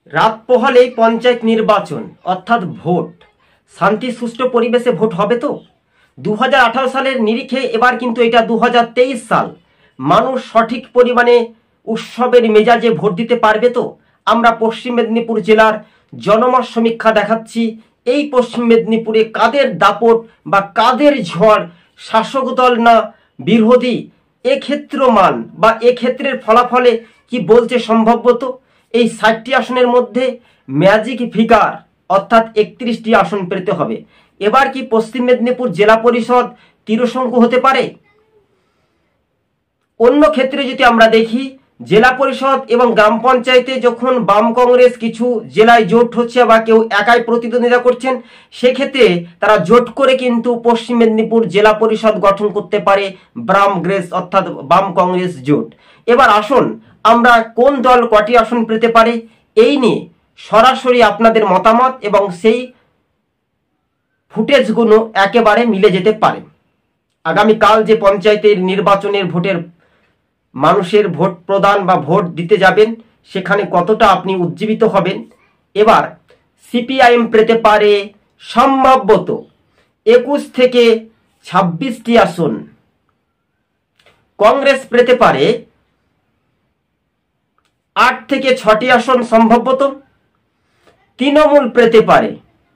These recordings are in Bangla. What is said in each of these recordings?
রাত পোহালেই পঞ্চায়েত নির্বাচন অর্থাৎ ভোট শান্তি সুষ্ঠু পরিবেশে ভোট হবে তো 2018 সালের নিরিখে এবার কিন্তু এটা 2023 সাল। মানুষ সঠিক পরিমাণে উৎসবের মেজাজে ভোট দিতে পারবে তো? আমরা পশ্চিম মেদিনীপুর জেলার জনমত সমীক্ষা দেখাচ্ছি। এই পশ্চিম মেদিনীপুরে কাদের দাপট বা কাদের ঝড়, শাসক দল না বিরোধী, এক্ষেত্র মান বা এক্ষেত্রের ফলাফলে কি বলছে সম্ভবত? এই 60টি আসনের মধ্যে ম্যাজিক ফিগার অর্থাৎ 31টি আসন পেতে হবে। এবার কি পশ্চিম মেদিনীপুর জেলা পরিষদ তীরশঙ্কু হতে পারে? অন্য ক্ষেত্রে যদি আমরা দেখি, জেলা পরিষদ এবং গ্রাম পঞ্চায়েতে যখন বাম কংগ্রেস কিছু জেলায় জোট হচ্ছে বা কেউ একাই প্রতিদ্বন্দ্বিতা করছেন, সেক্ষেত্রে তারা জোট করে কিন্তু পশ্চিম মেদিনীপুর জেলা পরিষদ গঠন করতে পারে বাম গ্রেস অর্থাৎ বাম কংগ্রেস জোট। এবার আসুন আমরা কোন দল কটি আসন পেতে পারে এই নিয়ে সরাসরি আপনাদের মতামত এবং সেই ফুটেজগুলো একেবারে মিলে যেতে পারে। আগামীকাল যে পঞ্চায়েতের নির্বাচনের ভোটের মানুষের ভোট প্রদান বা ভোট দিতে যাবেন, সেখানে কতটা আপনি উজ্জীবিত হবেন। এবার সিপিআইএম পেতে পারে সম্ভবত 21 থেকে 26টি আসন, কংগ্রেস পেতে পারে 8 থেকে 6টি আসন সম্ভবত, তৃণমূল পেতে পারে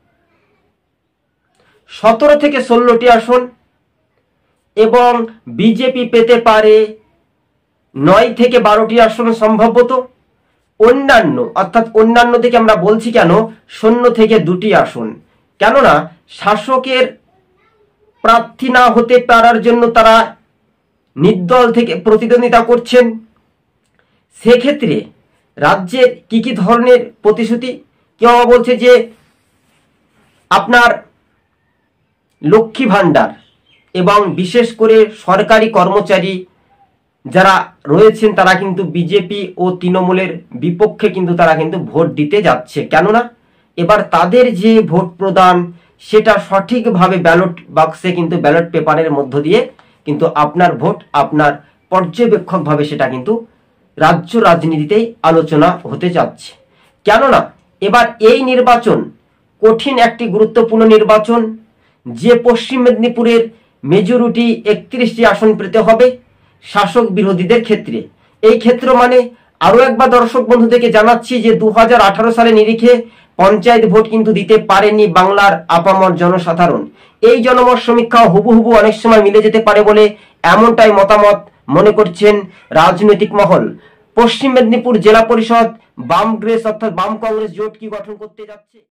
17 থেকে 16টি আসন এবং বিজেপি পেতে পারে 9 থেকে 12টি আসন সম্ভবত। অন্যান্য অর্থাৎ অন্যান্য থেকে আমরা বলছি কেন, 0 থেকে 2টি আসন, কেননা শাসকের প্রার্থী না হতে পারার জন্য তারা নির্দল থেকে প্রতিদ্বন্দ্বিতা করছেন। সেক্ষেত্রে রাজ্যের কি কি ধরনের প্রতিশ্রুতি, কেউ বলছে যে আপনার লক্ষ্মী ভাণ্ডার এবং বিশেষ করে সরকারি কর্মচারী যারা রয়েছেন তারা কিন্তু বিজেপি ও তৃণমূলের বিপক্ষে কিন্তু তারা কিন্তু ভোট দিতে যাচ্ছে, কেননা এবার তাদের যে ভোট প্রদান সেটা সঠিকভাবে ব্যালট বাক্সে কিন্তু ব্যালট পেপারের মধ্য দিয়ে কিন্তু আপনার ভোট আপনার পর্যবেক্ষকভাবে সেটা কিন্তু রাজ্য রাজনীতিতেই আলোচনা হতে যাচ্ছে। কেননা এবার এই নির্বাচন কঠিন একটি গুরুত্বপূর্ণ নির্বাচন, যে পশ্চিম মেদিনীপুরের মেজরিটি 31টি আসন পেতে হবে শাসক বিরোধীদের ক্ষেত্রে। এই ক্ষেত্র মানে আরো একবার দর্শক বন্ধুদেরকে জানাচ্ছি যে 2018 সালে নিরিখে পঞ্চায়েত ভোট কিন্তু দিতে পারেনি বাংলার আপামর জনসাধারণ। এই জনমত সমীক্ষা হুবহু অনেক সময় মিলে যেতে পারে বলে এমনটাই মতামত মনে করছেন রাজনৈতিক মহল। পশ্চিম মেদিনীপুর জেলা পরিষদ বাম গ্রেস অর্থাৎ বাম কংগ্রেস জোট কি গঠন করতে যাচ্ছে?